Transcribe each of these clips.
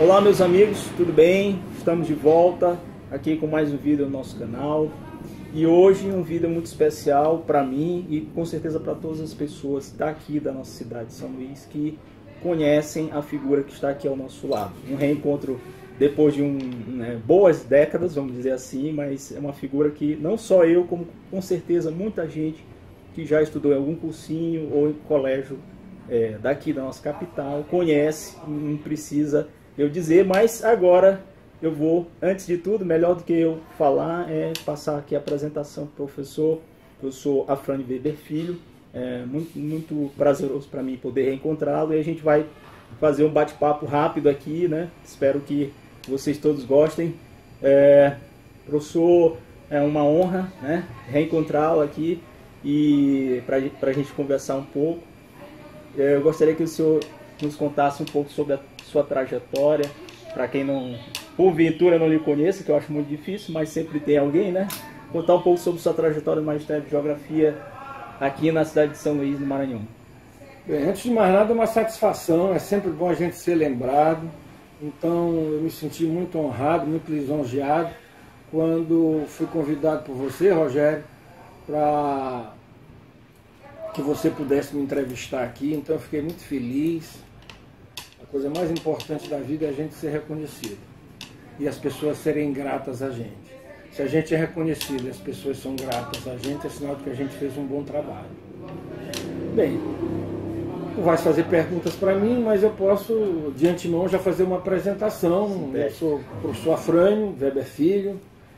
Olá meus amigos, tudo bem? Estamos de volta aqui com mais um vídeo no nosso canal. E hoje um vídeo muito especial para mim e com certeza para todas as pessoas daqui da nossa cidade de São Luís que conhecem a figura que está aqui ao nosso lado. Um reencontro depois de boas décadas, vamos dizer assim, mas é uma figura que não só eu, como com certeza muita gente que já estudou em algum cursinho ou em colégio daqui da nossa capital conhece, não precisa eu dizer, mas agora eu vou, antes de tudo, melhor do que eu falar, passar aqui a apresentação do professor. Eu sou Afrânio Weber Filho, muito prazeroso para mim poder reencontrá-lo, e a gente vai fazer um bate-papo rápido aqui, né? Espero que vocês todos gostem. Professor, é uma honra, né, reencontrá-lo aqui e para a gente conversar um pouco. Eu gostaria que o senhor nos contasse um pouco sobre a sua trajetória, para quem não, porventura, não lhe conheça, que eu acho muito difícil, mas sempre tem alguém, né? Contar um pouco sobre sua trajetória no Magistério de Geografia aqui na cidade de São Luís, no Maranhão. Bem, antes de mais nada, é uma satisfação, é sempre bom a gente ser lembrado. Então, eu me senti muito honrado, muito lisonjeado, quando fui convidado por você, Rogério, para que você pudesse me entrevistar aqui. Então, eu fiquei muito feliz. A coisa mais importante da vida é a gente ser reconhecido e as pessoas serem gratas a gente. Se a gente é reconhecido e as pessoas são gratas a gente, é sinal de que a gente fez um bom trabalho. Bem, tu vais fazer perguntas para mim, mas eu posso, de antemão, já fazer uma apresentação. Eu sou o professor Afrânio Weber Filho,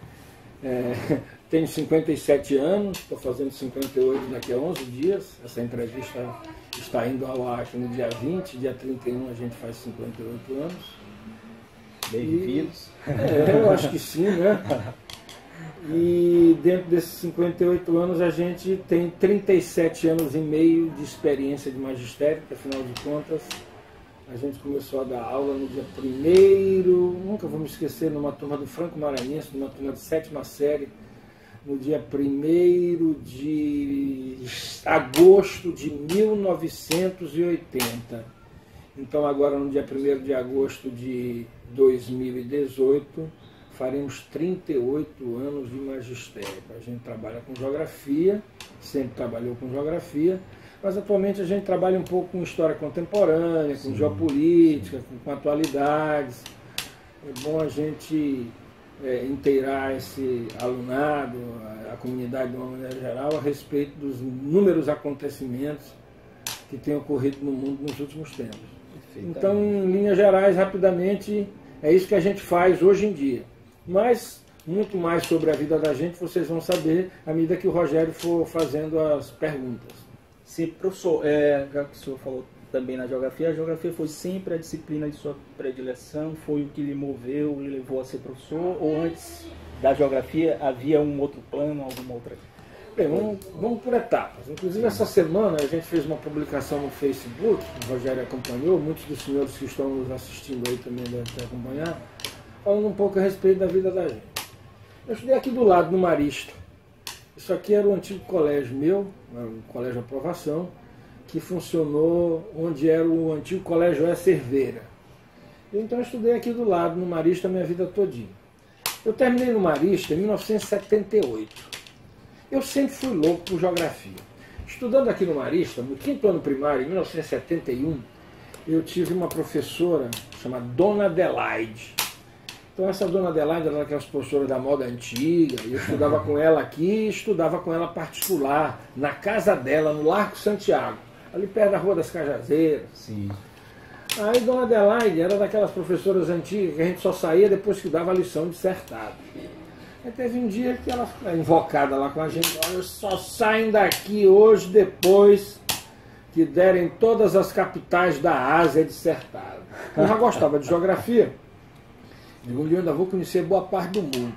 tenho 57 anos, estou fazendo 58 daqui a 11 dias. Essa entrevista está indo ao ar no dia 20, dia 31 a gente faz 58 anos. Bem-vindos. Eu acho que sim, né? E dentro desses 58 anos a gente tem 37 anos e meio de experiência de magistério, que afinal de contas a gente começou a dar aula no dia 1º, nunca vou me esquecer, numa turma do Franco Maranhense, numa turma de 7ª série, no dia 1º de agosto de 1980. Então agora no dia 1º de agosto de 2018, faremos 38 anos de magistério. A gente trabalha com geografia, sempre trabalhou com geografia, mas atualmente a gente trabalha um pouco com história contemporânea, com geopolítica, com atualidades. É bom a gente inteirar esse alunado, a comunidade de uma maneira geral, a respeito dos inúmeros acontecimentos que têm ocorrido no mundo nos últimos tempos. Então, em linhas gerais, rapidamente, é isso que a gente faz hoje em dia. Mas, muito mais sobre a vida da gente, vocês vão saber à medida que o Rogério for fazendo as perguntas. Sim, professor, já que o senhor falou também na geografia, a geografia foi sempre a disciplina de sua predileção, foi o que lhe moveu, lhe levou a ser professor, ou antes da geografia havia um outro plano, alguma outra? Bem, vamos por etapas. Inclusive essa semana a gente fez uma publicação no Facebook, o Rogério acompanhou, muitos dos senhores que estão nos assistindo aí também devem ter acompanhado, falando um pouco a respeito da vida da gente. Eu estudei aqui do lado, no Marista. Isso aqui era o antigo colégio meu, o Colégio Aprovação, que funcionou onde era o antigo Colégio Cerveira. Então eu estudei aqui do lado, no Marista, a minha vida todinha. Eu terminei no Marista em 1978. Eu sempre fui louco por geografia. Estudando aqui no Marista, no 5º ano primário, em 1971, eu tive uma professora chamada Dona Adelaide. Então essa Dona Adelaide era daquelas professoras da moda antiga, eu estudava com ela aqui e estudava com ela particular, na casa dela, no Largo Santiago, ali perto da Rua das Cajazeiras. Sim. Aí Dona Adelaide era daquelas professoras antigas que a gente só saía depois que dava a lição dissertada. Aí teve um dia que ela ficou invocada lá com a gente: olha, só saem daqui hoje depois que derem todas as capitais da Ásia dissertadas. Eu já gostava de geografia. Digo, um dia eu ainda vou conhecer boa parte do mundo.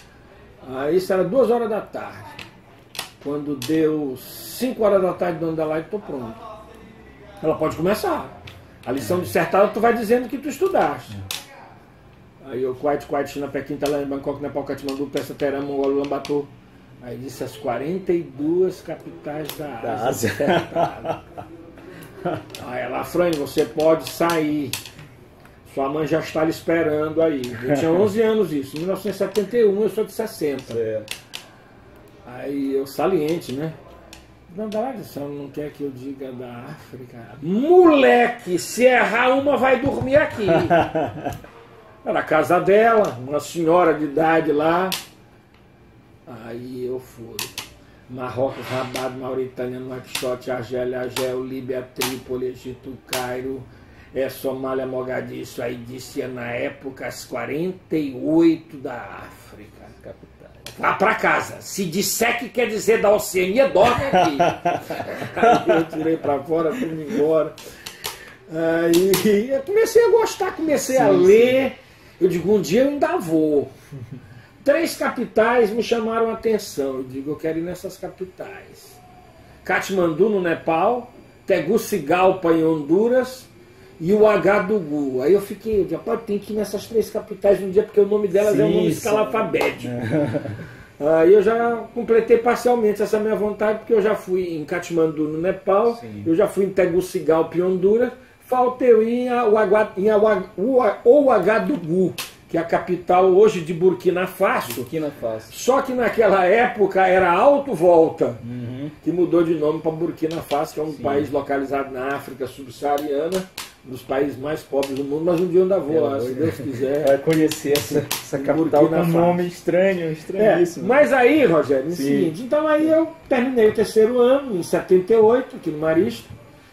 Aí isso era 2 horas da tarde. Quando deu 5 horas da tarde, Dona Adelaide, estou pronto. Ela pode começar. A lição dissertada tu vai dizendo que tu estudaste. Aí eu, Kuwait, China, Pequim, Tailândia, Bangkok, Nepal, Katmandu, Peça, Terã, Mongólia, Ulaanbaatar. Aí disse as 42 capitais da Ásia. Aí ela, Afrânio, você pode sair. Sua mãe já está lhe esperando aí. Eu tinha 11 anos isso, em 1971, eu sou de 60. Certo. Aí eu saliente, né? Na verdade, você não quer que eu diga da África? Moleque, se errar uma vai dormir aqui. Era a casa dela, uma senhora de idade lá. Aí eu fui. Marrocos, Rabat, Mauritânia, Nouakchott, Argélia, Argel, Líbia, Trípoli, Egito, Cairo, Somália, Mogadiscio. Aí disse na época as 48 da África. Vá pra casa. Se disser que quer dizer da Oceania, dorme aqui. Aí eu tirei pra fora, fui embora. Aí eu comecei a gostar, comecei a ler. Eu digo, um dia eu ainda vou. 3 capitais me chamaram a atenção. Eu digo, eu quero ir nessas capitais. Katmandu, no Nepal, Tegucigalpa, em Honduras, e o Agadugu. Aí eu fiquei, rapaz, tem que ir nessas 3 capitais um dia, porque o nome delas é um nome escalafabético. Aí eu já completei parcialmente essa minha vontade, porque eu já fui em Katmandu, no Nepal, eu já fui em Tegucigalpa, em Honduras, falta eu ir em Ouagadougou, que é a capital hoje de Burkina Faso. Só que naquela época era Alto Volta, que mudou de nome para Burkina Faso, que é um país localizado na África subsaariana, um dos países mais pobres do mundo, mas um dia eu ainda vou lá, se Deus quiser. Vai conhecer essa capital com um nome estranho, estranhíssimo. Mas aí, Rogério, é o seguinte, então aí eu terminei o 3º ano, em 78, aqui no Marista.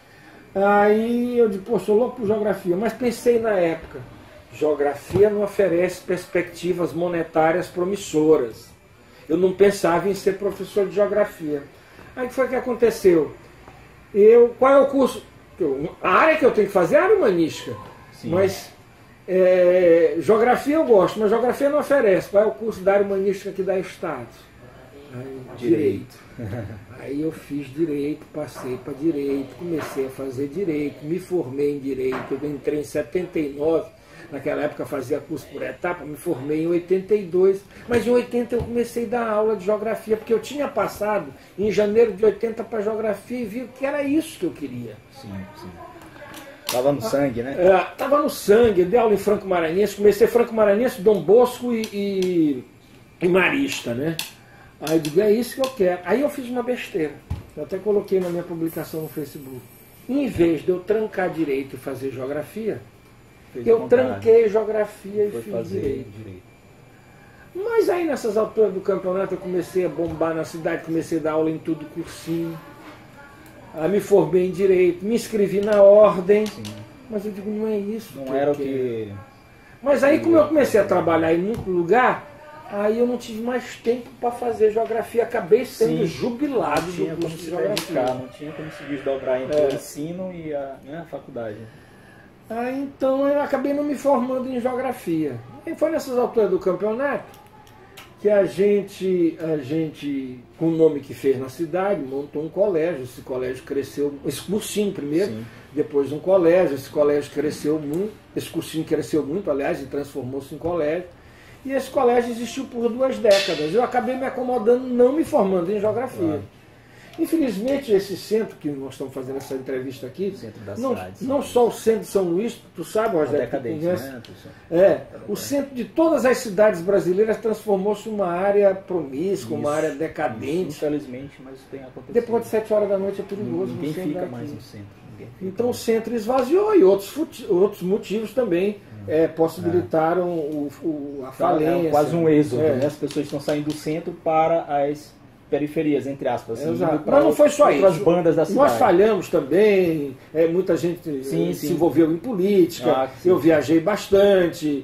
Aí eu disse, pô, sou louco por geografia, mas pensei na época, geografia não oferece perspectivas monetárias promissoras. Eu não pensava em ser professor de geografia. Aí o que foi que aconteceu? Qual é o curso? A área que eu tenho que fazer é a área humanística. Mas geografia eu gosto, mas geografia não oferece. Qual é o curso da área humanística que dá Estado? Direito. Aí eu fiz direito, passei para direito, comecei a fazer direito, me formei em direito, eu entrei em 79, naquela época fazia curso por etapa, me formei em 82, mas em 80 eu comecei a dar aula de geografia, porque eu tinha passado em janeiro de 80 para geografia e vi que era isso que eu queria. Estava no sangue, né? Estava no sangue, eu dei aula em Franco Maranhense, comecei Franco Maranhense, Dom Bosco e Marista, né? Aí eu digo, é isso que eu quero. Aí eu fiz uma besteira, eu até coloquei na minha publicação no Facebook. Em vez de eu trancar direito e fazer geografia, eu tranquei geografia e fiz direito. Mas aí nessas alturas do campeonato eu comecei a bombar na cidade, comecei a dar aula em tudo, cursinho. Aí me formei em direito, me inscrevi na ordem. Mas eu digo, não é isso. Não era o que... Mas aí como eu comecei a trabalhar em muito lugar, aí eu não tive mais tempo para fazer geografia, acabei sendo jubilado do curso de geografia. Não tinha como se desdobrar entre o ensino e a faculdade. Aí então eu acabei não me formando em geografia. E foi nessas alturas do campeonato que a gente, com o nome que fez na cidade, montou um colégio. Esse colégio cresceu, esse cursinho primeiro, depois um colégio. Esse colégio cresceu muito, esse cursinho cresceu muito, aliás, e transformou-se em colégio. E esse colégio existiu por 2 décadas. Eu acabei me acomodando, não me formando em geografia. Infelizmente, esse centro que nós estamos fazendo essa entrevista aqui, centro da cidade, não só o centro de São Luís, tu sabe, Rogério, o centro de todas as cidades brasileiras transformou-se em uma área promíscua, uma área decadente. Infelizmente, mas isso tem acontecido. Depois de 7 horas da noite é perigoso. Ninguém fica mais no centro. Então o centro esvaziou e outros motivos também possibilitaram a falência. É quase um êxodo, né? As pessoas estão saindo do centro para as periferias, entre aspas. Assim, mas não foi só isso. Bandas da cidade. Nós falhamos também, muita gente se envolveu em política, eu viajei bastante,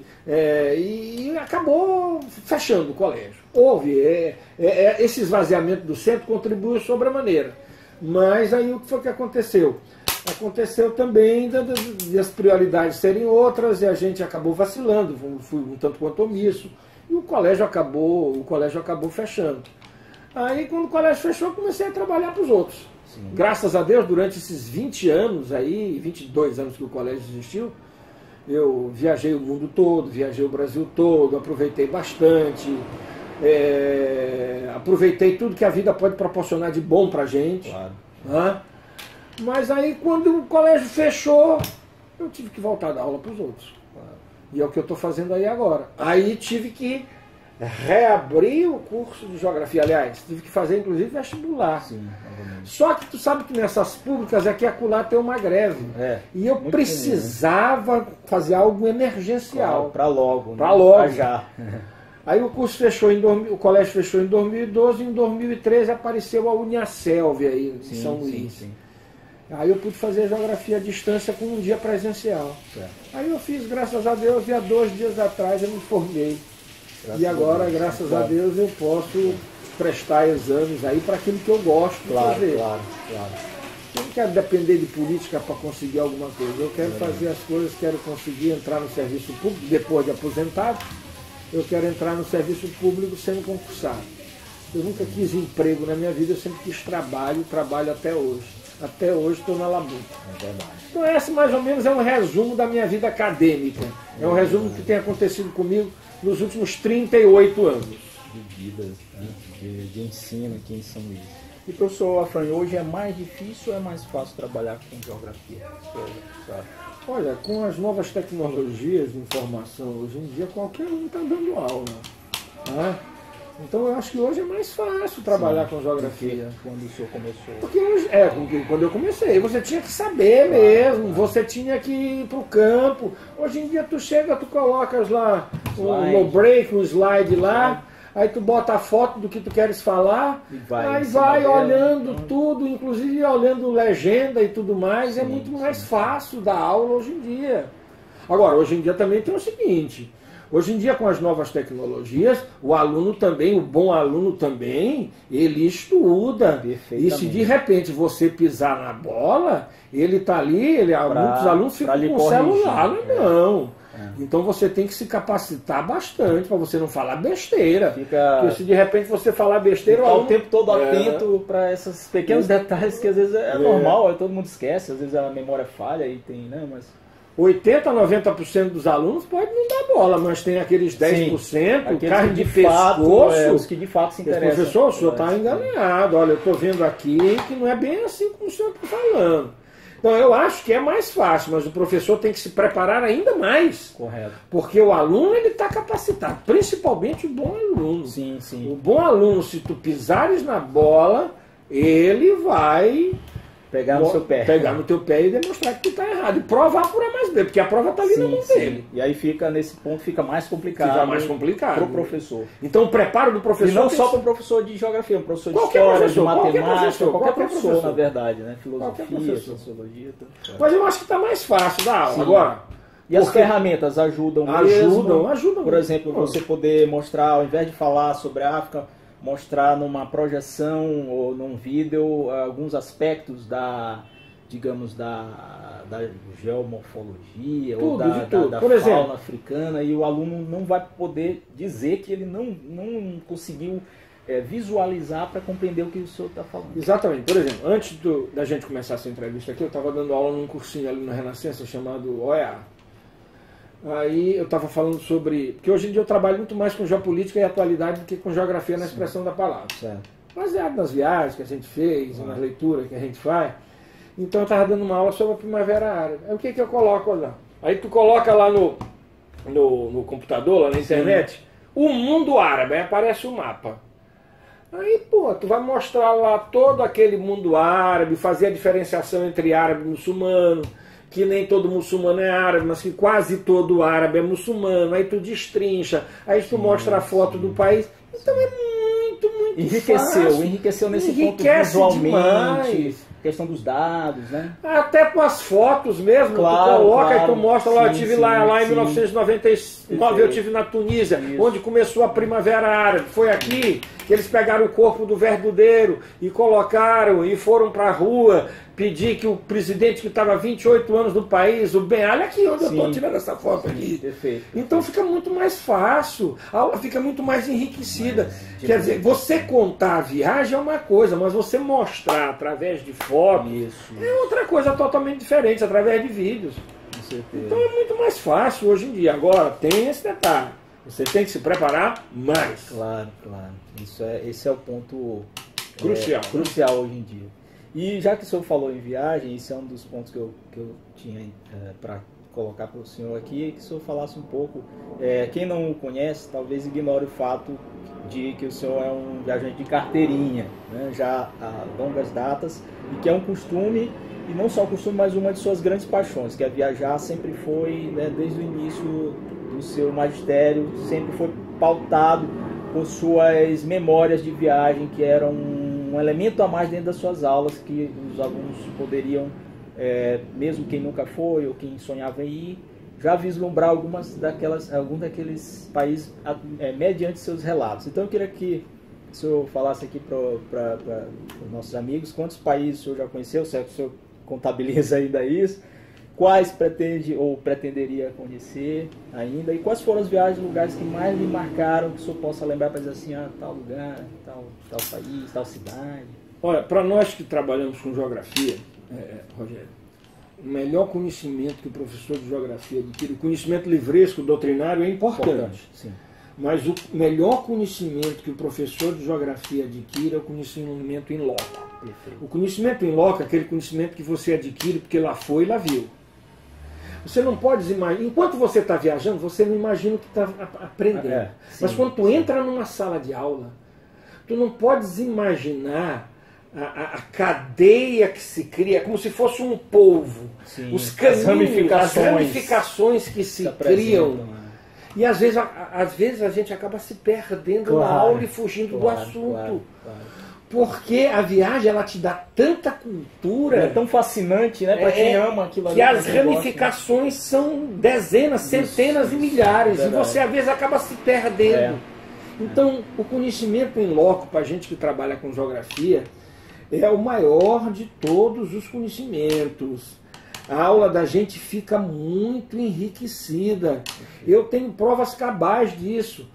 e acabou fechando o colégio. Houve, esse esvaziamento do centro contribuiu sobremaneira. Mas aí o que foi que aconteceu? Aconteceu também de as prioridades serem outras e a gente acabou vacilando, fui um tanto quanto omisso, e o colégio acabou fechando. Aí quando o colégio fechou, eu comecei a trabalhar para os outros. Graças a Deus, durante esses 20 anos aí, 22 anos que o colégio existiu, eu viajei o mundo todo, viajei o Brasil todo, aproveitei bastante, aproveitei tudo que a vida pode proporcionar de bom para a gente. Né? Mas aí quando o colégio fechou, eu tive que voltar a dar aula para os outros. E é o que eu estou fazendo aí agora. Aí tive que reabrir o curso de geografia. Aliás, tive que fazer inclusive vestibular. Sim, só que tu sabe que nessas públicas aqui e acolá tem uma greve. E eu precisava fazer algo emergencial. Para logo. Para logo. Pra já. Aí o curso fechou o colégio fechou em 2012 e em 2013 apareceu a Uniaselv aí em São Luís. Sim. Aí eu pude fazer geografia à distância com um dia presencial. Aí eu fiz, graças a Deus, e há 2 dias atrás eu me formei. E agora, graças a Deus, eu posso prestar exames aí para aquilo que eu gosto de fazer. Claro. Eu não quero depender de política para conseguir alguma coisa. Eu quero fazer as coisas, quero conseguir entrar no serviço público depois de aposentado. Eu quero entrar no serviço público sendo concursado. Eu nunca quis emprego na minha vida, eu sempre quis trabalho até hoje. Até hoje estou na labuta. É verdade. Então esse mais ou menos é um resumo da minha vida acadêmica. É um resumo do que tem acontecido comigo nos últimos 38 anos. De vida, né? de ensino aqui em São Luís. E professor Afrânio, hoje é mais difícil ou é mais fácil trabalhar com geografia? Olha, com as novas tecnologias de informação, hoje em dia qualquer um está dando aula. Né? Então eu acho que hoje é mais fácil trabalhar com geografia. Quando o senhor começou? Porque hoje, quando eu comecei, você tinha que saber mesmo, você tinha que ir para o campo. Hoje em dia tu chega, tu colocas lá no break, um slide lá, aí tu bota a foto do que tu queres falar, aí vai olhando tudo, inclusive olhando legenda e tudo mais, é muito mais fácil dar aula hoje em dia. Agora, hoje em dia também tem o seguinte, hoje em dia com as novas tecnologias, o aluno também, o bom aluno também, ele estuda. E se de repente você pisar na bola, ele está ali, muitos alunos ficam com o celular na mão. Então você tem que se capacitar bastante para você não falar besteira. Porque se de repente você falar besteira... Ficar o tempo todo atento para esses pequenos detalhes que às vezes é normal, todo mundo esquece, às vezes a memória falha e tem, né? Mas 80% a 90% dos alunos pode não dar bola, mas tem aqueles 10%, carne de pescoço, os que de fato se interessam. Professor, o senhor está enganado. Olha, eu estou vendo aqui que não é bem assim como o senhor está falando. Então eu acho que é mais fácil, mas o professor tem que se preparar ainda mais. Correto. Porque o aluno ele está capacitado, principalmente o bom aluno. Sim. O bom aluno, se tu pisares na bola, ele vai pegar no seu pé. Pegar no teu pé e demonstrar que tu está errado. E provar por A mais B, porque a prova está ali na mão dele. E aí nesse ponto fica mais complicado. Fica mais complicado. Para o professor. Então o preparo do professor... E não só para o professor de geografia, um professor de história, de matemática, qualquer professor, na verdade, né? Filosofia, sociologia. Mas eu acho que está mais fácil dar aula agora. E as ferramentas ajudam mesmo? Ajudam. Por exemplo, você poder mostrar, ao invés de falar sobre a África, mostrar numa projeção ou num vídeo alguns aspectos da geomorfologia ou da fauna africana, e o aluno não vai poder dizer que ele não conseguiu visualizar para compreender o que o senhor está falando. Exatamente. Por exemplo, antes da gente começar essa entrevista aqui, eu estava dando aula num cursinho ali na Renascença chamado OEA. Aí eu estava falando sobre... Porque hoje em dia eu trabalho muito mais com geopolítica e atualidade do que com geografia na expressão da palavra. Certo. Baseado nas viagens que a gente fez, nas leituras que a gente faz. Então eu estava dando uma aula sobre a Primavera Árabe. Aí o que eu coloco lá? Aí tu coloca lá no computador, lá na internet, o mundo árabe, aí aparece o mapa. Aí, tu vai mostrar lá todo aquele mundo árabe, fazer a diferenciação entre árabe e muçulmano, que nem todo muçulmano é árabe, mas que quase todo árabe é muçulmano. Aí tu destrincha, aí tu mostra a foto do país. Então é muito fácil. Enriqueceu nesse ponto visualmente. Demais. Questão dos dados, né? Até com as fotos mesmo, claro, tu coloca e tu mostra lá, eu estive lá em 1999, eu estive na Tunísia, onde começou a Primavera Árabe. Foi aqui que eles pegaram o corpo do verdudeiro e colocaram e foram para a rua pedir que o presidente que estava há 28 anos no país, o Ben Ali, aqui onde eu estou tirando essa foto aqui. Perfeito. Então fica muito mais fácil, a aula fica muito mais enriquecida. Quer dizer, você contar a viagem é uma coisa, mas você mostrar através de fotos é outra coisa totalmente diferente, através de vídeos. Com certeza. Então é muito mais fácil hoje em dia. Agora, tem esse detalhe. Você tem que se preparar mais. Claro. Esse é o ponto crucial hoje em dia. E já que o senhor falou em viagem, esse é um dos pontos que eu tinha para colocar para o senhor aqui, que o senhor falasse um pouco, quem não o conhece, talvez ignore o fato de que o senhor é um viajante de carteirinha, né, já há longas datas, e que é um costume, e não só um costume, mas uma de suas grandes paixões, que é viajar, sempre foi, né, desde o início do seu magistério, sempre foi pautado por suas memórias de viagem, que eram um elemento a mais dentro das suas aulas, que os alunos poderiam, mesmo quem nunca foi ou quem sonhava em ir, já vislumbrar alguns daqueles países mediante seus relatos. Então eu queria que o senhor falasse aqui para os nossos amigos quantos países o senhor já conheceu, certo? O senhor contabiliza ainda isso, quais pretende ou pretenderia conhecer ainda, e quais foram as viagens, lugares que mais lhe marcaram, que o senhor possa lembrar para dizer assim, tal lugar, tal país, tal cidade. Olha, para nós que trabalhamos com geografia, Rogério, o melhor conhecimento que o professor de geografia adquire, o conhecimento livresco, doutrinário, é importante. Sim. Mas o melhor conhecimento que o professor de geografia adquire é o conhecimento em loco. Perfeito. O conhecimento em loco é aquele conhecimento que você adquire porque lá foi e lá viu. Você não pode imaginar, enquanto você está viajando, você não imagina o que está aprendendo. Sim, mas quando tu entra numa sala de aula, tu não podes imaginar a cadeia que se cria, como se fosse um polvo. Sim, os caminhos, as ramificações que se criam. E às vezes a gente acaba se perdendo na aula e fugindo do assunto. Claro. Porque a viagem, ela te dá tanta cultura. É tão fascinante, né? Para quem ama aquilo ali. Que as ramificações são dezenas, centenas e milhares. Verdade. E você às vezes acaba se perdendo. Então, o conhecimento em loco, para a gente que trabalha com geografia, é o maior de todos os conhecimentos. A aula da gente fica muito enriquecida. Eu tenho provas cabais disso.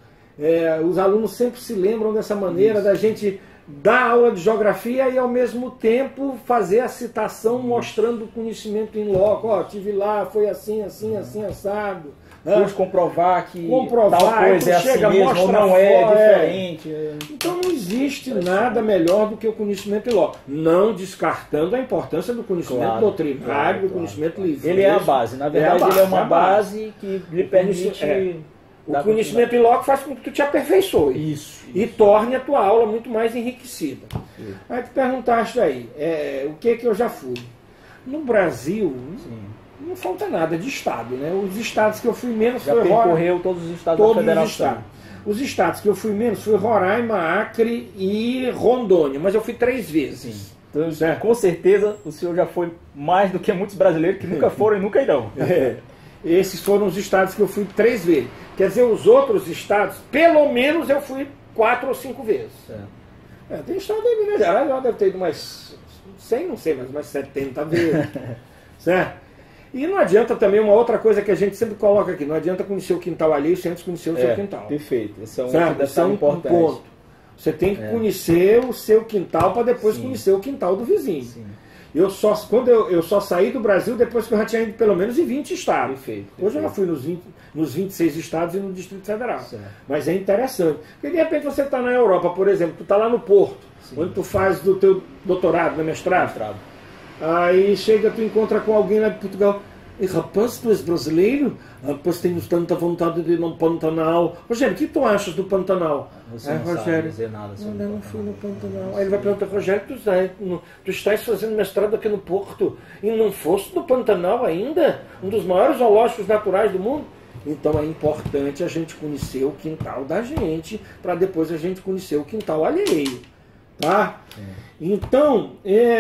Os alunos sempre se lembram dessa maneira da gente dar aula de geografia e ao mesmo tempo fazer a citação mostrando o conhecimento em loco. Ó, tive lá, foi assim, assim, assim, assado. Depois comprovar que tal coisa é assim chega, mesmo ou não diferente. Então não existe nada melhor do que o conhecimento em loco. Não descartando a importância do conhecimento doutrinário, do conhecimento livre. Ele é a base. Na verdade, ele é uma base que lhe permite... O conhecimento em loco faz com que tu te aperfeiçoe. Isso. E torne a tua aula muito mais enriquecida. Isso. Aí tu perguntaste aí, o que eu já fui? No Brasil... Não falta nada de estado, né? Os estados que eu fui menos já percorreu todos os estados da federação. Os estados que eu fui menos foi Roraima, Acre e Rondônia, mas eu fui 3 vezes. Sim. Então, com certeza o senhor já foi mais do que muitos brasileiros que nunca foram e nunca irão. Esses foram os estados que eu fui 3 vezes. Quer dizer, os outros estados, pelo menos eu fui 4 ou 5 vezes. Tem estado aí, Minas Gerais, eu deve ter ido mais 100, não sei, mas mais 70 vezes. Certo? E não adianta também uma outra coisa que a gente sempre coloca aqui, não adianta conhecer o quintal alheio sem antes conhecer o seu quintal. Perfeito, esse é um importante. Ponto. Você tem que conhecer o seu quintal para depois conhecer o quintal do vizinho. Sim. Eu só saí do Brasil depois que eu já tinha ido pelo menos em 20 estados. Perfeito. Hoje eu já fui nos 26 estados e no Distrito Federal. Certo. Mas é interessante. Porque de repente você está na Europa, por exemplo, tu está lá no Porto, onde tu faz do teu doutorado, no mestrado. Aí chega, tu encontra com alguém lá de Portugal. E rapaz, tu és brasileiro? Rapaz, tenho tanta vontade de ir no Pantanal. Rogério, o que tu achas do Pantanal? Você não sabe dizer nada sobre eu não fui no Pantanal. Aí ele vai perguntar, Rogério, tu estás fazendo mestrado aqui no Porto e não foste no Pantanal ainda? Um dos maiores zoológicos naturais do mundo? Então é importante a gente conhecer o quintal da gente para depois a gente conhecer o quintal alheio. Tá? Então,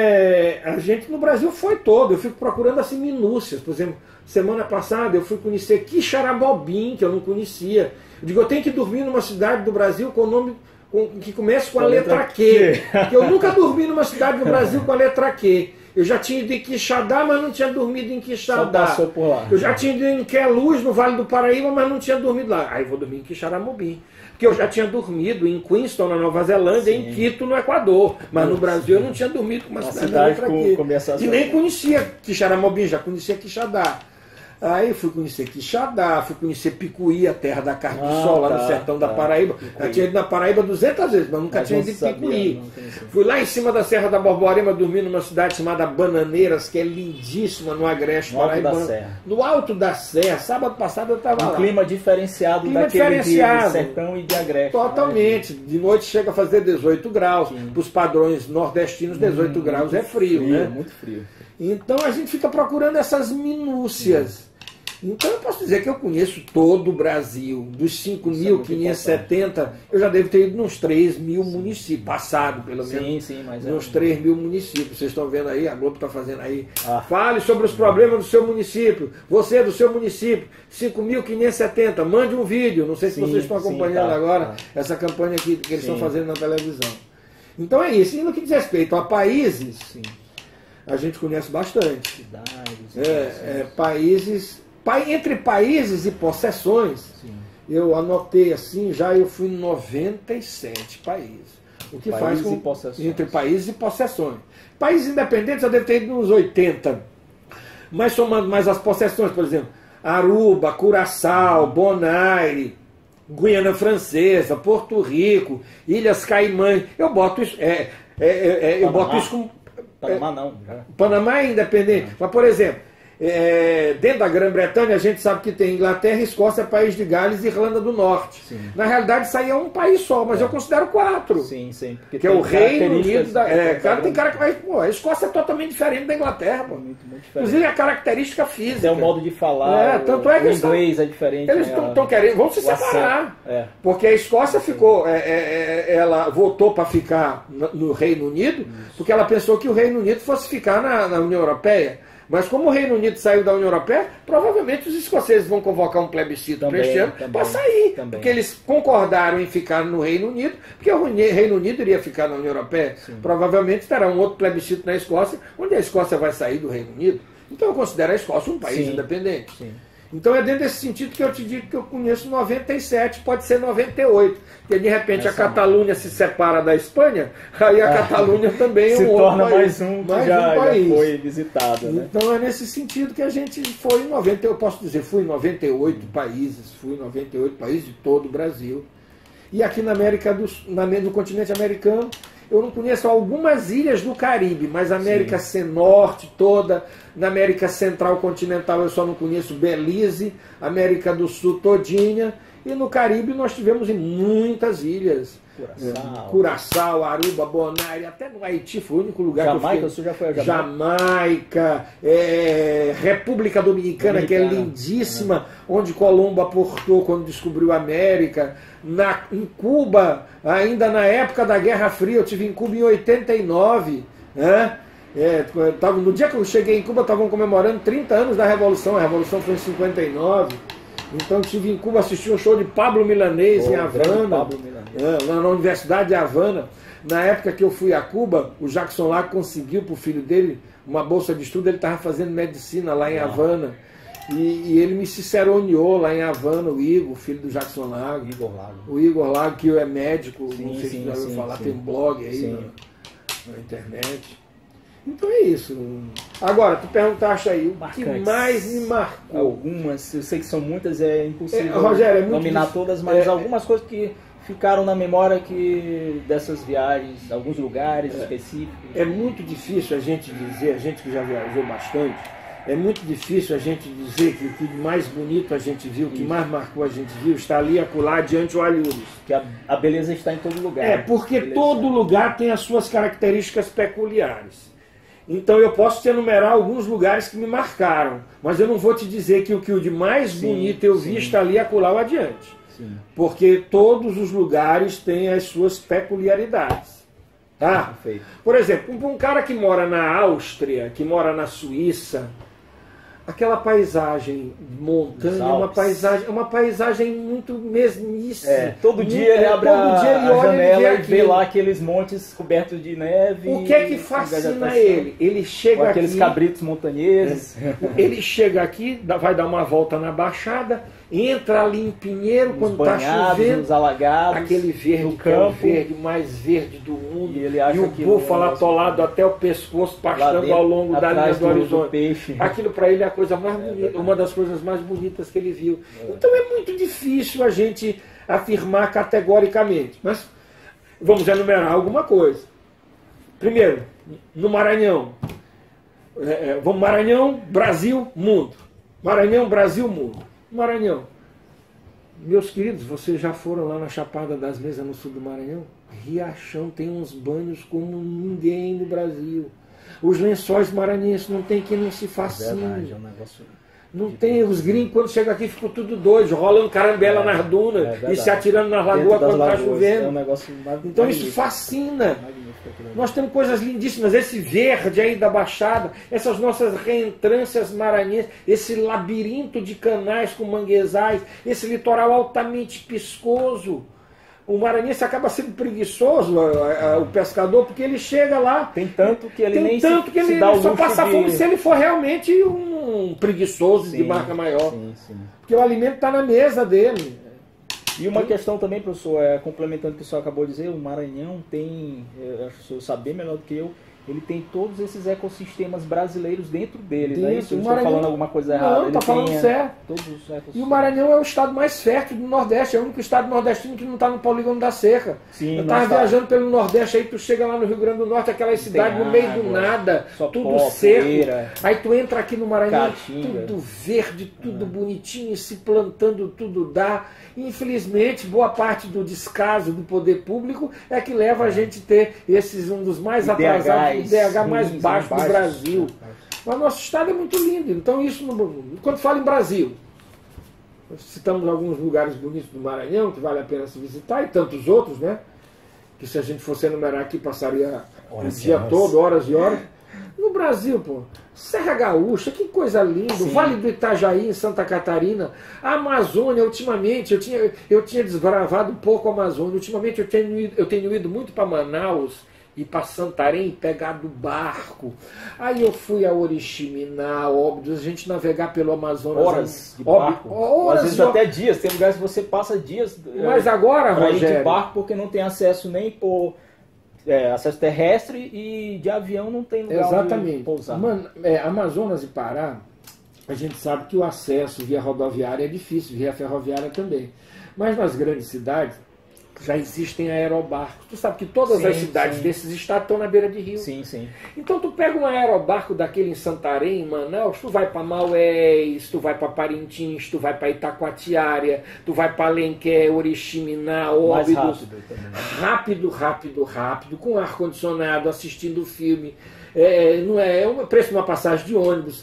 a gente no Brasil foi todo. Eu fico procurando assim minúcias. Por exemplo, semana passada eu fui conhecer Quixaramobim, que eu não conhecia. Eu digo, eu tenho que dormir numa cidade do Brasil com o nome que começa com a letra Q. Porque eu nunca dormi numa cidade do Brasil com a letra Q. Eu já tinha ido em Quixadá, mas não tinha dormido em Quixadá. Só passou por lá. Eu já tinha ido em Queluz, no Vale do Paraíba, mas não tinha dormido lá. Aí vou dormir em Quixaramobim. Porque eu já tinha dormido em Queenstown, na Nova Zelândia, em Quito, no Equador. Mas no Brasil eu não tinha dormido com uma cidade aqui. E nem conhecia Quixaramobim, já conhecia Quixadá. Aí fui conhecer Quixadá, fui conhecer Picuí, a terra da carne de sol, lá no sertão da Paraíba. Eu tinha ido na Paraíba 200 vezes, mas nunca tinha ido em Picuí. Fui lá em cima da Serra da Borborema, dormi numa cidade chamada Bananeiras, que é lindíssima, no Agreste Paraibano. No alto da Serra. Sábado passado eu estava lá. Um clima diferenciado daquele de sertão e de Agreste. Totalmente. De noite chega a fazer 18 graus. Para os padrões nordestinos, 18 graus é frio, né? Muito frio. Então a gente fica procurando essas minúcias. Então eu posso dizer que eu conheço todo o Brasil. Dos 5.570, eu já devo ter ido nos 3.000 municípios. Passado, pelo menos. Sim, mas nos 3.000 municípios. Vocês estão vendo aí, a Globo está fazendo aí. Fale sobre os problemas do seu município. Você é do seu município. 5.570. Mande um vídeo. Não sei se vocês estão acompanhando agora essa campanha aqui que eles estão fazendo na televisão. Então é isso. E no que diz respeito a países, a gente conhece bastante. Países... Entre países e possessões, eu anotei assim, eu fui em 97 países. O que faz com entre países e possessões. Países independentes eu devo ter ido nos 80. Mas somando mais as possessões, por exemplo, Aruba, Curaçao, Bonaire, Guiana Francesa, Porto Rico, Ilhas Caimã. Eu boto isso. Eu boto isso com. Panamá não. Panamá é independente. Mas, por exemplo, dentro da Grã-Bretanha a gente sabe que tem Inglaterra, Escócia, País de Gales e Irlanda do Norte. Na realidade isso aí é um país só, mas eu considero 4. Porque que é o Reino Unido da... tem cara que vai... Pô, a Escócia é totalmente diferente da Inglaterra. Pô. Muito inclusive a característica física. É o modo de falar, tanto é que o inglês é diferente. Eles estão querendo, vão se separar. Porque a Escócia ficou... ela votou para ficar no Reino Unido, porque ela pensou que o Reino Unido fosse ficar na União Europeia. Mas como o Reino Unido saiu da União Europeia, provavelmente os escoceses vão convocar um plebiscito para este ano para sair. Porque eles concordaram em ficar no Reino Unido, porque o Reino Unido iria ficar na União Europeia. Provavelmente terá um outro plebiscito na Escócia, onde a Escócia vai sair do Reino Unido. Então eu considero a Escócia um país independente. Então é dentro desse sentido que eu te digo que eu conheço 97, pode ser 98. Porque de repente a Catalunha se separa da Espanha, aí a Catalunha também é um outro país. Se torna mais um já foi visitado. Né? Então é nesse sentido que a gente foi em 90, eu posso dizer, fui em 98 países, fui em 98 países de todo o Brasil. E aqui na América no continente americano, eu não conheço algumas ilhas do Caribe, mas a América Norte toda, na América Central continental eu só não conheço Belize, América do Sul todinha, e no Caribe nós tivemos em muitas ilhas. Curaçao, Aruba, Bonaire, até no Haiti foi o único lugar Jamaica, que eu fiquei. Você já foi a Jamaica, República Dominicana, que é lindíssima, onde Colombo aportou quando descobriu a América. Em Cuba, ainda na época da Guerra Fria, eu estive em Cuba em 89, né? No dia que eu cheguei em Cuba, estavam comemorando 30 anos da Revolução, a Revolução foi em 59. Então estive em Cuba, assisti um show de Pablo Milanês em Havana, na Universidade de Havana. Na época que eu fui a Cuba, o Jackson Lago conseguiu para o filho dele uma bolsa de estudo, ele estava fazendo medicina lá em Havana. E ele me ciceroneou lá em Havana, o Igor, filho do Jackson Lago. O Igor Lago, que é médico, não sei se você já ouviu falar, tem um blog aí na internet. Então é isso. Agora, tu perguntaste aí, o que mais me marcou? Algumas, eu sei que são muitas, é impossível Rogério, nominar todas, mas algumas coisas que ficaram na memória dessas viagens, alguns lugares específicos. É muito difícil a gente dizer, a gente que já viajou bastante, é muito difícil a gente dizer que o que mais bonito a gente viu, o que mais marcou a gente viu, está ali acolá diante o olhos. Que a beleza está em todo lugar. Porque todo lugar tem as suas características peculiares. Então eu posso te enumerar alguns lugares que me marcaram, mas eu não vou te dizer que o de mais bonito eu vi está ali acolá ou adiante. Porque todos os lugares têm as suas peculiaridades. Tá? Por exemplo, um cara que mora na Áustria, que mora na Suíça, aquela paisagem montanha, uma paisagem muito mesmice. Todo dia ele abre a janela e vê lá aqueles montes cobertos de neve. O que é que fascina ele? Ele chega aqui... aqueles cabritos montanheses. Ele chega aqui, vai dar uma volta na Baixada entra ali em Pinheiro Nos quando está banhados, chovendo, nos alagados, aquele verde no que é o campo. verde mais verde do mundo, E ele acha e o que búfalo o negócio- atolado até o pescoço, lá pastando dentro, ao longo da linha atrás do horizonte. peixe. Aquilo para ele é a coisa mais bonita, uma das coisas mais bonitas que ele viu. Então é muito difícil a gente afirmar categoricamente. Mas vamos enumerar alguma coisa. Primeiro, no Maranhão. Vamos Maranhão, Brasil, mundo. Maranhão, Brasil, mundo. Maranhão. Meus queridos, vocês já foram lá na Chapada das Mesas, no sul do Maranhão? Riachão tem uns banhos como ninguém no Brasil. Os lençóis maranhenses não tem quem não se fascine. Verdade, é um negócio... Não tem, os gringos quando chegam aqui ficam tudo doidos, rolando carambela nas dunas verdade. e se atirando nas Dentro lagoas das quando está lagoas, chovendo. É um negócio Então isso fascina. Magnífico aquilo ali. Nós temos coisas lindíssimas, esse verde aí da Baixada, essas nossas reentrâncias maranhenses, esse labirinto de canais com manguezais, esse litoral altamente piscoso. O maranhense acaba sendo preguiçoso, o pescador, porque ele chega lá, Tem tanto que ele tem nem tanto que se ele dá o só luxo passa de... fome se ele for realmente um preguiçoso de Sim, marca maior. Sim, sim. Porque o alimento está na mesa dele. E uma questão também, professor, complementando o que o senhor acabou de dizer, o Maranhão tem, acho que o senhor sabe bem melhor do que eu, ele tem todos esses ecossistemas brasileiros dentro dele, né? Dentro. Isso, eu O estou Maranhão- falando alguma coisa errada. Não, Ele está falando tem, certo. todos os ecossistemas. E o Maranhão é o estado mais fértil do Nordeste, é o único estado nordestino que não está no polígono da seca. Sim, eu não estava está. viajando pelo Nordeste, aí tu chega lá no Rio Grande do Norte, aquelas cidades no meio do água, nada, só tudo pó, seco. poeira. Aí tu entra aqui no Maranhão, Caatinga. tudo verde, tudo bonitinho, se plantando, tudo dá. Infelizmente, boa parte do descaso do poder público é que leva a gente a ter um dos mais atrasados, o IDH mais ruins, baixo do baixos. Brasil. Mas nosso estado é muito lindo. Então, isso, quando fala em Brasil, citamos alguns lugares bonitos do Maranhão que vale a pena se visitar, e tantos outros, né? Que se a gente fosse enumerar aqui, passaria o dia todo, horas e horas. No Brasil, pô, Serra Gaúcha, que coisa linda, o Sim. Vale do Itajaí, em Santa Catarina, a Amazônia, ultimamente, eu tinha desbravado um pouco a Amazônia, ultimamente eu tenho ido muito para Manaus e para Santarém, pegado barco. Aí eu fui a Oriximiná, Óbidos, a gente navegar pelo Amazonas. Horas de barco. Horas Às vezes e horas. até dias. Tem lugares que você passa dias Mas agora, pra ir de Rogério, barco porque não tem acesso nem por acesso terrestre e de avião não tem lugar exatamente. onde pousar. Amazonas e Pará, a gente sabe que o acesso via rodoviária é difícil, via ferroviária também. Mas nas grandes cidades já existem aerobarcos. Tu sabe que todas Sim, as cidades sim. desses estados estão na beira de rio. Sim, sim. Então tu pega um aerobarco daquele em Santarém, em Manaus, tu vai para Maués, tu vai para Parintins, tu vai para Itacoatiara, tu vai para Alenquer, Oriximiná, Mais Óbidos. rápido também. Rápido, com ar-condicionado, assistindo filme. Não é um preço de uma passagem de ônibus,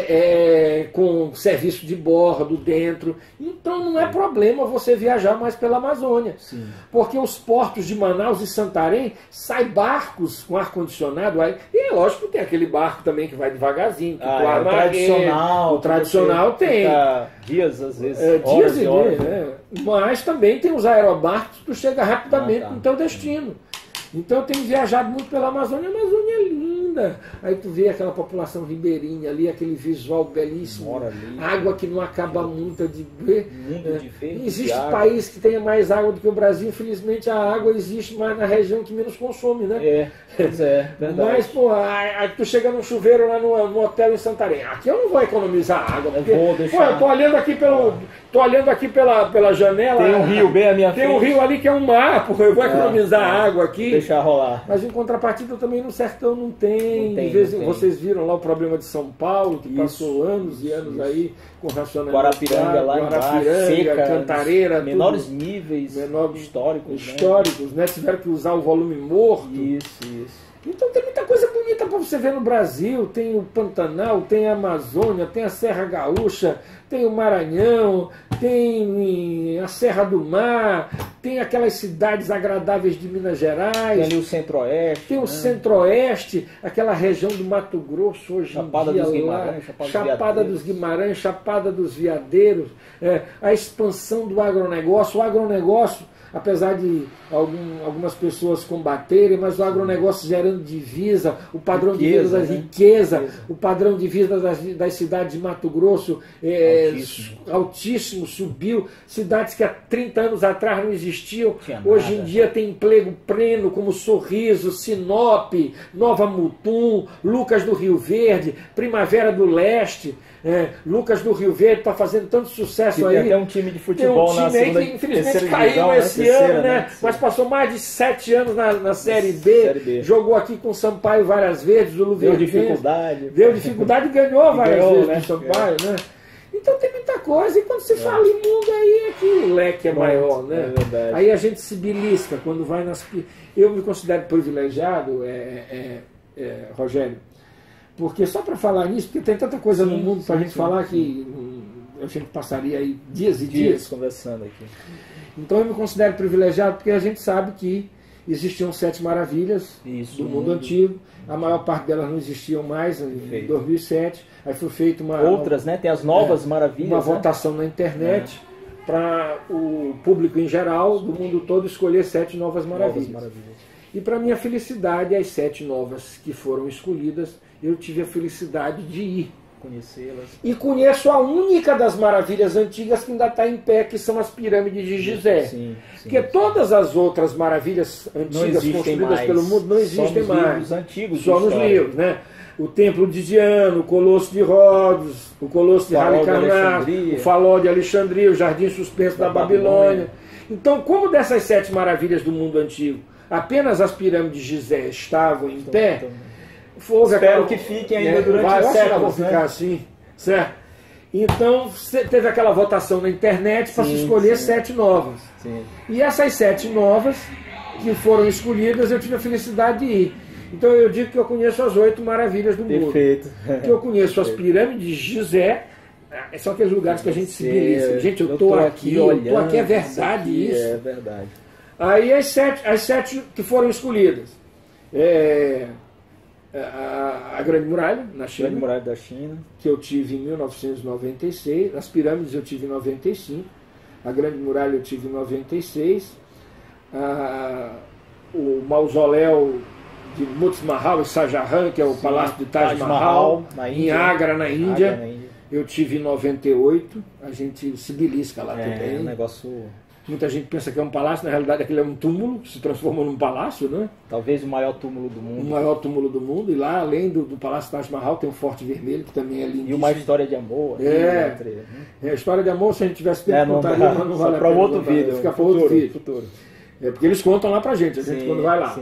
com serviço de bordo dentro. Então não é problema você viajar mais pela Amazônia. Sim. Porque os portos de Manaus e Santarém saem barcos com ar-condicionado. E é lógico que tem aquele barco também que vai devagarzinho. Que tu o amarra tradicional. o tradicional que você tem. fica dias, às vezes. Dias horas e horas. dias, né? Mas também tem os aerobarcos que tu chega rapidamente no teu destino. Então eu tenho viajado muito pela Amazônia. A Amazônia é linda. Aí tu vê aquela população ribeirinha ali, aquele visual belíssimo. Mora ali. Água que não acaba muito de ver. Mundo de verde, Não existe de água. país que tenha mais água do que o Brasil. Infelizmente a água existe mais na região que menos consome, né? Pois é, verdade. Mas, pô, aí tu chega num chuveiro lá no hotel em Santarém. Aqui eu não vou economizar água. Porque, vou deixar. Pô, eu tô olhando aqui pela janela. Tem um rio bem à minha frente. Tem um rio ali que é um mar, pô, eu vou economizar água aqui. Deixar rolar. Mas em contrapartida também no sertão não tem. Não tem, De vez não tem. Vocês viram lá o problema de São Paulo, que Isso, passou anos e anos isso. aí com racionamento. Guarapiranga lá embaixo, Guarapiranga, seca, Cantareira, menores tudo. níveis Menores históricos, né? Tiveram que usar o volume morto. Isso. Então tem muita coisa bonita para você ver no Brasil. Tem o Pantanal, tem a Amazônia, tem a Serra Gaúcha, tem o Maranhão, tem a Serra do Mar, tem aquelas cidades agradáveis de Minas Gerais. Tem ali o Centro-Oeste. Tem o Centro-Oeste, aquela região do Mato Grosso hoje Chapada em dia. Dos Guimarães, Chapada dos Guimarães, Chapada dos Veadeiros, a expansão do agronegócio. O agronegócio, apesar de algumas pessoas combaterem, mas o agronegócio gerando divisa, o padrão de vida da riqueza, o padrão de vida das cidades de Mato Grosso altíssimo, subiu. Cidades que há 30 anos atrás não existiam, hoje em dia tem emprego pleno, como Sorriso, Sinop, Nova Mutum, Lucas do Rio Verde, Primavera do Leste. Lucas do Rio Verde está fazendo tanto sucesso aí. Tem até um time de futebol na segunda, que infelizmente caiu esse ano, né? Mas passou mais de 7 anos na Série B. Jogou aqui com o Sampaio várias vezes, o Luverdense. Deu dificuldade e ganhou várias vezes com o Sampaio, né? Então tem muita coisa, e quando se fala em mundo aí é que o leque é maior, né? Aí a gente se belisca quando vai nas... Eu me considero privilegiado, Rogério, porque só para falar nisso, porque tem tanta coisa no mundo para a gente falar que a gente passaria aí dias e dias conversando aqui. Então eu me considero privilegiado porque a gente sabe que existiam 7 maravilhas do mundo antigo. A maior parte delas não existiam mais em 2007. Aí foi feita outras, né? Tem as novas maravilhas. Uma votação na internet para o público em geral do mundo todo escolher 7 novas maravilhas. E para minha felicidade, as 7 novas que foram escolhidas, eu tive a felicidade de ir conhecê-las. E conheço a única das maravilhas antigas que ainda está em pé, que são as pirâmides de Gizé. Porque todas as outras maravilhas antigas construídas pelo mundo não existem mais. Só nos livros, né? O Templo de Diana, o Colosso de Rhodes, o Colosso de Halicarnasso, o Faló de Alexandria, o Jardim Suspenso da Babilônia. Então, como dessas 7 maravilhas do mundo antigo, apenas as pirâmides de Gizé estavam em pé, espero que fiquem ainda durante séculos, ficar assim, certo? Então teve aquela votação na internet para se escolher 7 novas. E essas 7 novas que foram escolhidas, eu tive a felicidade de ir. Então eu digo que eu conheço as 8 maravilhas do mundo. Que eu conheço as pirâmides de Gizé. São aqueles lugares que a gente se belisca. Gente, eu estou aqui, é verdade isso. É verdade. Aí as 7 que foram escolhidas. A Grande Muralha, na China. Grande Muralha da China. Que eu tive em 1996. As pirâmides eu tive em 95. A Grande Muralha eu tive em 96. O mausoléu de Muz Mahal e Shah Jahan, que é o Palácio de Taj Mahal, em Agra, na Índia. Eu tive em 98. A gente se belisca lá também. É um negócio... Muita gente pensa que é um palácio, na realidade aquele é um túmulo que se transformou num palácio, né? Talvez o maior túmulo do mundo. O maior túmulo do mundo. E lá, além do Palácio Taj Mahal, tem o Forte Vermelho, que também é lindo. E uma história de amor. A história de amor, se a gente tivesse tempo de contar, mas não vale a pena. Para outro vídeo. Fica para outro vídeo. Porque eles contam lá pra gente, quando vai lá.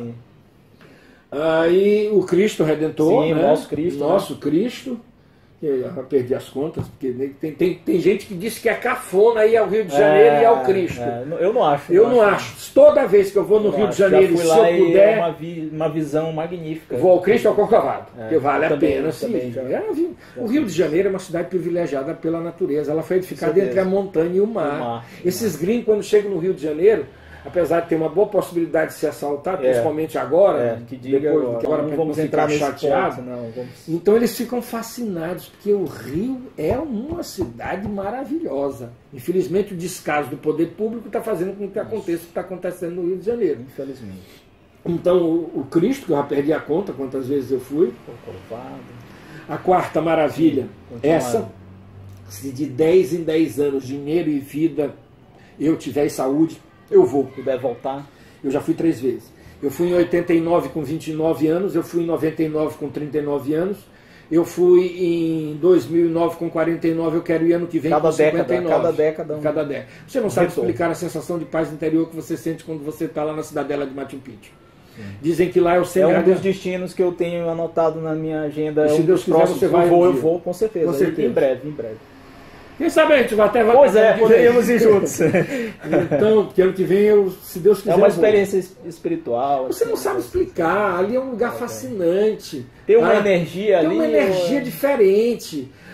Aí o Cristo Redentor, né? Nosso Cristo. Eu já perdi as contas, porque tem gente que diz que é cafona ir ao Rio de Janeiro e ao Cristo. Eu não acho. Eu não acho. Toda vez que eu vou no Rio de Janeiro, se eu puder... É uma visão magnífica. Vou ao Cristo ou ao Corcovado, porque vale a pena. Sim. O Rio de Janeiro é uma cidade privilegiada pela natureza. Ela foi edificada entre a montanha e o mar. Esses gringos, quando chegam no Rio de Janeiro, apesar de ter uma boa possibilidade de ser assaltado, principalmente agora, agora não vamos entrar nesse chateado. Ponto, Então eles ficam fascinados, porque o Rio é uma cidade maravilhosa. Infelizmente o descaso do poder público está fazendo com que aconteça o que está acontecendo no Rio de Janeiro. Infelizmente. Então o Cristo, que eu já perdi a conta quantas vezes eu fui. A quarta maravilha, essa, se de 10 em 10 anos, dinheiro e vida, eu tiver saúde, eu vou. Puder voltar. Eu já fui 3 vezes. Eu fui em 89 com 29 anos, eu fui em 99 com 39 anos, eu fui em 2009 com 49, eu quero ir ano que vem com 59. Cada década. Você não sabe explicar a sensação de paz interior que você sente quando você está lá na cidadela de Machu Picchu. Dizem que lá é o cenário. É um dos destinos que eu tenho anotado na minha agenda. Se Deus quiser, você vai. Eu vou, com certeza. Com certeza. Em breve. Quem sabe a gente vai até... Pois poderíamos ir juntos. Então, porque ano que vem, se Deus quiser... É uma experiência espiritual. Você não sabe explicar. Ali é um lugar fascinante. Tem uma energia ali. Tem uma energia diferente.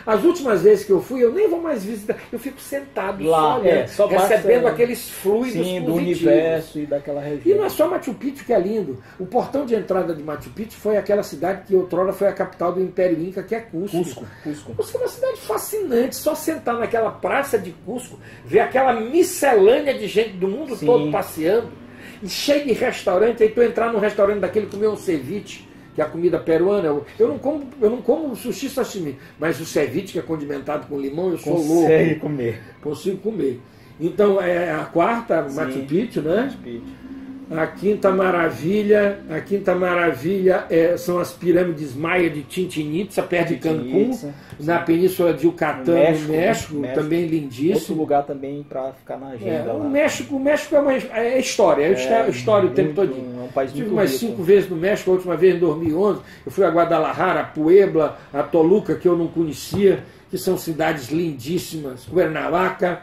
As últimas vezes que eu fui, eu nem vou mais visitar, eu fico sentado lá, só recebendo aqueles fluidos do universo e daquela região. E não é só Machu Picchu que é lindo. O portão de entrada de Machu Picchu foi aquela cidade que outrora foi a capital do Império Inca, que é Cusco. Cusco é uma cidade fascinante, só sentar naquela praça de Cusco, ver aquela miscelânea de gente do mundo todo passeando, e cheio de restaurante, aí tu entrar num restaurante daquele e comer um ceviche, que é a comida peruana. Eu não como sushi sashimi, mas o ceviche que é condimentado com limão, eu sou louco. Consigo comer. Então é a quarta, Machu Picchu, né? Machu Picchu. A quinta maravilha são as pirâmides maia de Chichén Itzá, perto de Cancún, na península de Yucatán, no México, também lindíssimo. Outro lugar também para ficar na agenda. O México é história, é história o tempo todinho. É um país Estive umas 5 vezes no México, a última vez em 2011. Eu fui a Guadalajara, a Puebla, a Toluca, que eu não conhecia, que são cidades lindíssimas, Cuernavaca.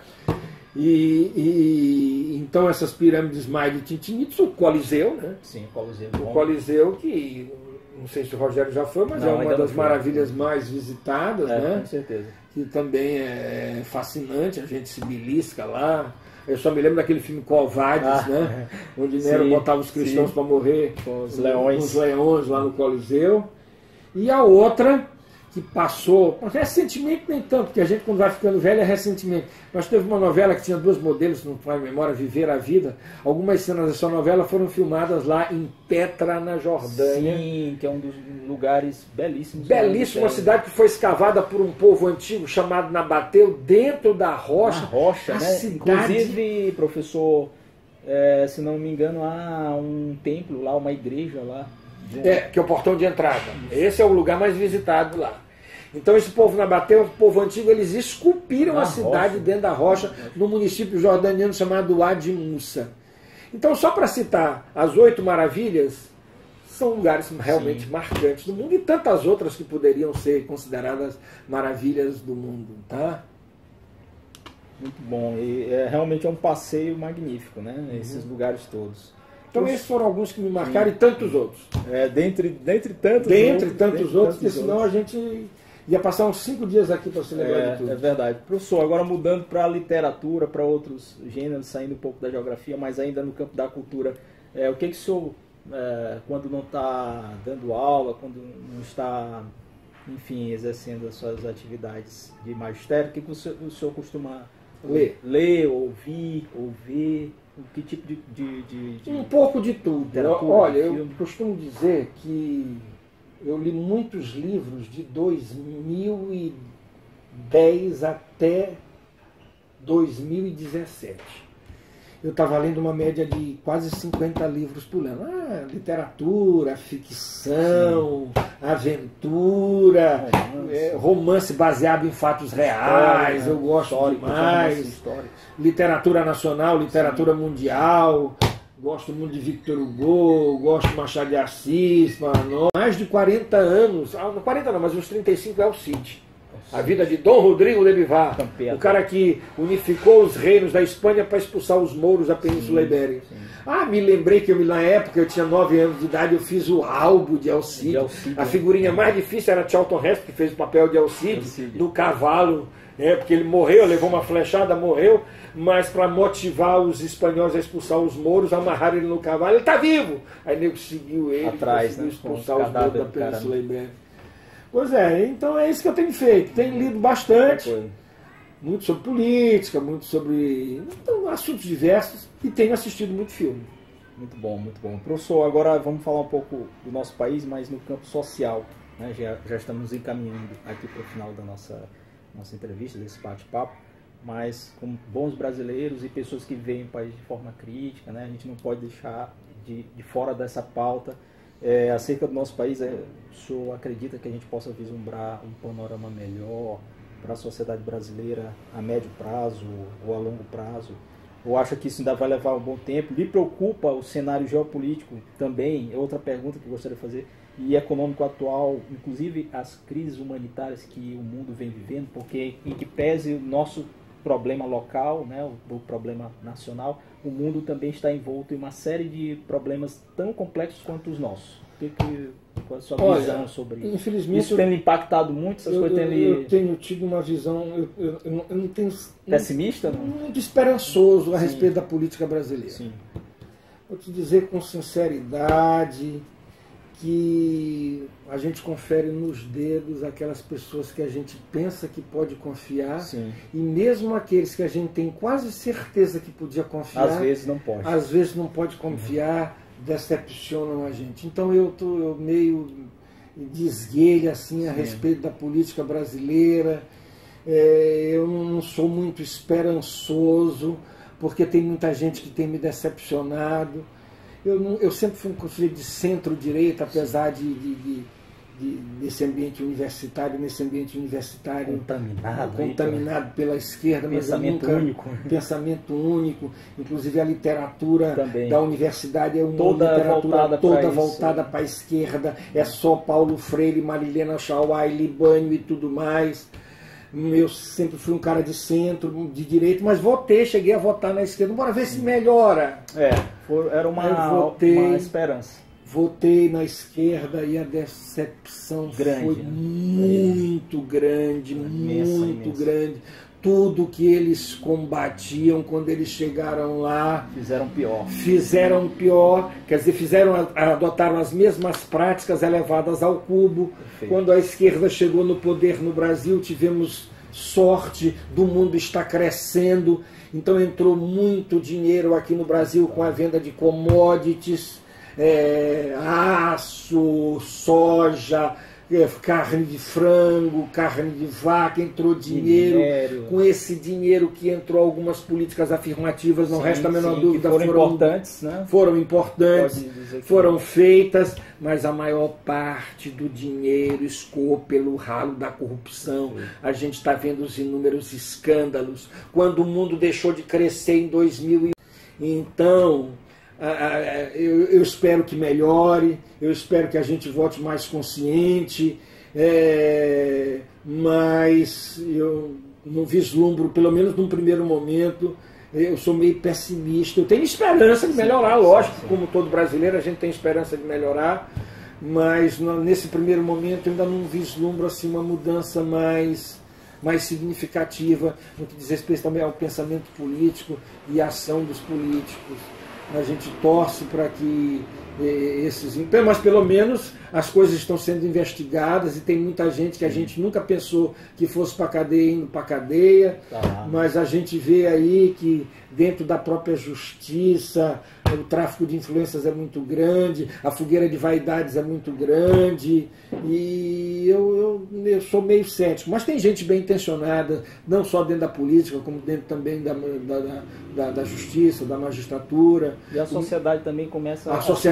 Então essas pirâmides maias de Chichén Itzá, o Coliseu, né? Sim, o Coliseu. O Coliseu, que não sei se o Rogério já foi, mas é uma das maravilhas mais visitadas, né? Com certeza. Que também é fascinante, a gente se belisca lá. Eu só me lembro daquele filme Covardes, né? Onde Nero botava os cristãos para morrer com os leões lá no Coliseu. E a outra que passou, recentemente nem tanto, porque a gente quando vai ficando velho é recentemente. Nós teve uma novela que tinha 2 modelos, se não faz memória, Viver a Vida. Algumas cenas dessa novela foram filmadas lá em Petra, na Jordânia. Sim, que é um dos lugares belíssimos. Belíssima cidade que foi escavada por um povo antigo chamado Nabateu, dentro da rocha. Na rocha, a né? Cidade... Inclusive, professor, se não me engano, há um templo lá, uma igreja lá. Que é o portão de entrada. Esse é o lugar mais visitado lá. Então esse povo Nabateu, o povo antigo, eles esculpiram a cidade dentro da rocha, no município jordaniano chamado Wadi Musa. Então, só para citar as 8 maravilhas, são lugares realmente marcantes do mundo, e tantas outras que poderiam ser consideradas maravilhas do mundo, tá? Muito bom, e realmente é um passeio magnífico, né? Esses lugares todos. Então esses foram alguns que me marcaram, e tantos outros. Dentre tantos outros, porque senão a gente ia passar uns 5 dias aqui para celebrar de tudo. É verdade. Professor, agora mudando para a literatura, para outros gêneros, saindo um pouco da geografia, mas ainda no campo da cultura, o que o senhor, quando não está dando aula, quando não está, enfim, exercendo as suas atividades de magistério, o que o senhor costuma ler, ouvir, ou ver? Que tipo de um pouco de tudo. Olha, eu costumo dizer que eu li muitos livros de 2010 até 2017. Eu estava lendo uma média de quase 50 livros por ano. Literatura, ficção, aventura, romance baseado em fatos reais, eu gosto demais. Literatura nacional, literatura mundial. Gosto muito de Victor Hugo, gosto de Machado de Assis, mais de 40 anos, não 40 não, mas uns 35 é o Cid. A vida de Dom Rodrigo de Bivar, o cara que unificou os reinos da Espanha para expulsar os mouros da Península Ibérica. Me lembrei que na época eu tinha 9 anos de idade, eu fiz o álbum de Alcide. A figurinha mais difícil era Charlton Heston, que fez o papel de Alcide, no cavalo, porque ele morreu, levou uma flechada, morreu, mas para motivar os espanhóis a expulsar os mouros, amarraram ele no cavalo, ele está vivo! Aí o nego seguiu ele, conseguiu expulsar os mouros da Península Ibérica. Pois então é isso que eu tenho feito. Tenho lido bastante, muito sobre política, muito sobre assuntos diversos, e tenho assistido muito filme. Muito bom, muito bom. Professor, agora vamos falar um pouco do nosso país, mas no campo social, né? Já estamos encaminhando aqui para o final da nossa entrevista, desse bate-papo, mas como bons brasileiros e pessoas que veem o país de forma crítica, né? A gente não pode deixar de fora dessa pauta. Acerca do nosso país, o senhor acredita que a gente possa vislumbrar um panorama melhor para a sociedade brasileira a médio prazo ou a longo prazo? Ou acha que isso ainda vai levar um bom tempo? Lhe preocupa o cenário geopolítico também? É outra pergunta que eu gostaria de fazer. E econômico atual, inclusive as crises humanitárias que o mundo vem vivendo, porque em que pese o nosso problema local, né, o problema nacional, o mundo também está envolto em uma série de problemas tão complexos quanto os nossos. O que Qual a sua visão sobre isso? Infelizmente, Isso tem impactado muito? Essas coisas eu tenho tido uma visão, eu não tenho... Pessimista? Não? Muito esperançoso a respeito da política brasileira. Sim. Vou te dizer com sinceridade que a gente confere nos dedos aquelas pessoas que a gente pensa que pode confiar. Sim. E mesmo aqueles que a gente tem quase certeza que podia confiar, Às vezes não pode. Às vezes não pode confiar, decepcionam a gente. Então eu meio de esguelha assim, a respeito da política brasileira. Eu não sou muito esperançoso, porque tem muita gente que tem me decepcionado. Eu sempre fui um sujeito de centro-direita, apesar desse ambiente universitário, contaminado pela esquerda, mas pensamento único. Pensamento único, inclusive a literatura também da universidade é uma toda literatura toda voltada para a esquerda, é só Paulo Freire, Marilena Chauai, Libânio e tudo mais. Eu sempre fui um cara de centro, de direita, mas cheguei a votar na esquerda. Bora ver se melhora. Era uma esperança. Votei na esquerda e a decepção foi muito grande, muito grande. Tudo que eles combatiam quando eles chegaram lá... Fizeram pior. Quer dizer, adotaram as mesmas práticas elevadas ao cubo. Perfeito. Quando a esquerda chegou no poder no Brasil, tivemos sorte do mundo estar crescendo. Então entrou muito dinheiro aqui no Brasil com a venda de commodities, aço, soja... carne de frango, carne de vaca, entrou dinheiro. Com esse dinheiro que entrou algumas políticas afirmativas, não resta a menor dúvida, foram importantes, foram feitas, mas a maior parte do dinheiro escoou pelo ralo da corrupção. A gente está vendo os inúmeros escândalos. Quando o mundo deixou de crescer em 2000, então... eu espero que melhore, eu espero que a gente vote mais consciente, mas eu não vislumbro, pelo menos num primeiro momento, eu sou meio pessimista. Eu tenho esperança de melhorar, lógico, como todo brasileiro a gente tem esperança de melhorar, mas nesse primeiro momento eu ainda não vislumbro assim, uma mudança mais significativa no que diz respeito também ao pensamento político e à ação dos políticos. A gente torce para que mas pelo menos as coisas estão sendo investigadas e tem muita gente que a gente nunca pensou que fosse para a cadeia indo para a cadeia, mas a gente vê aí que dentro da própria justiça o tráfico de influências é muito grande, a fogueira de vaidades é muito grande, e eu sou meio cético, mas tem gente bem intencionada, não só dentro da política, como dentro também da justiça, da magistratura. E a sociedade também começa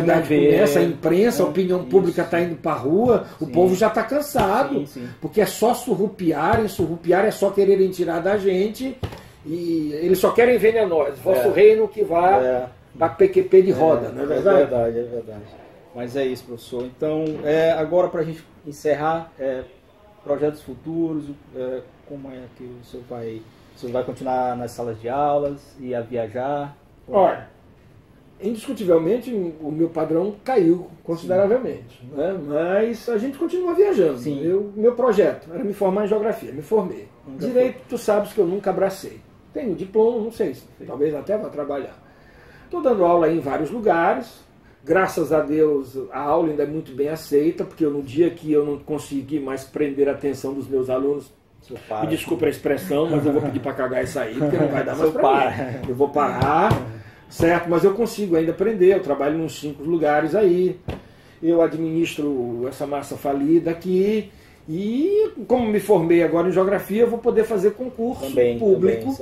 a imprensa, a opinião pública está indo para a rua, o povo já está cansado, porque é só surrupiar é só quererem tirar da gente, e eles só querem venenosos, vosso reino que vá para PQP de roda, não é verdade? É verdade. Mas é isso, professor. Então, agora para a gente encerrar, projetos futuros, como é que o senhor vai continuar nas salas de aulas e a viajar? Olha, indiscutivelmente o meu padrão caiu consideravelmente, né? Mas a gente continua viajando. Meu projeto era me formar em geografia, me formei. Direito, tu sabes que eu nunca abracei. Tenho diploma, não sei, talvez até vá trabalhar. Estou dando aula em vários lugares, graças a Deus a aula ainda é muito bem aceita, porque no dia que eu não consegui mais prender a atenção dos meus alunos, me desculpe a expressão, mas eu vou pedir para cagar isso aí, porque não vai dar mais para mim. Eu vou parar, certo? Mas eu consigo ainda aprender, eu trabalho em uns 5 lugares aí, eu administro essa massa falida aqui, e como me formei agora em geografia, eu vou poder fazer concurso público,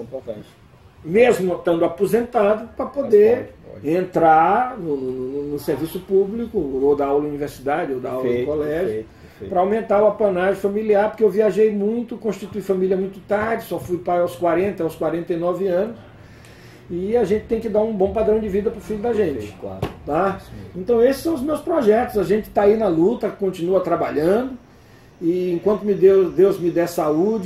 mesmo estando aposentado, para poder entrar no serviço público, ou dar aula em universidade, ou dar aula em colégio, para aumentar o apanagem familiar, porque eu viajei muito, constituí família muito tarde, só fui pai aos 40, aos 49 anos, e a gente tem que dar um bom padrão de vida para o filho da gente. Tá? Então esses são os meus projetos, a gente está aí na luta, continua trabalhando, e enquanto Deus me der saúde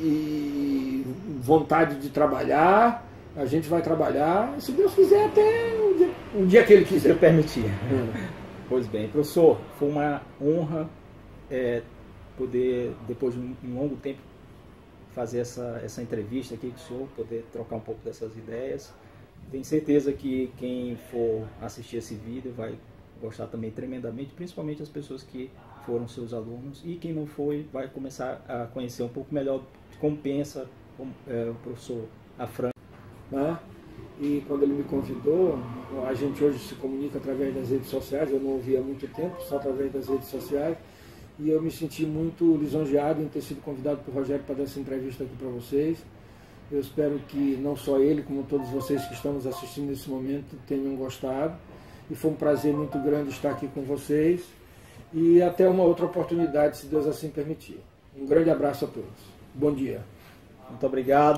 e vontade de trabalhar, a gente vai trabalhar, se Deus quiser, até um dia que Ele quiser permitir. Pois bem, professor, foi uma honra poder, depois de um longo tempo, fazer essa entrevista aqui com o senhor, poder trocar um pouco dessas ideias. Tenho certeza que quem for assistir esse vídeo vai gostar também tremendamente, principalmente as pessoas que foram seus alunos, e quem não foi vai começar a conhecer um pouco melhor de como pensa o professor Afran. Né? E quando ele me convidou, a gente hoje se comunica através das redes sociais, eu não ouvia há muito tempo, só através das redes sociais, e eu me senti muito lisonjeado em ter sido convidado por Rogério para dar essa entrevista aqui para vocês. Eu espero que não só ele, como todos vocês que estão nos assistindo nesse momento, tenham gostado. E foi um prazer muito grande estar aqui com vocês. E até uma outra oportunidade, se Deus assim permitir. Um grande abraço a todos. Bom dia. Muito obrigado.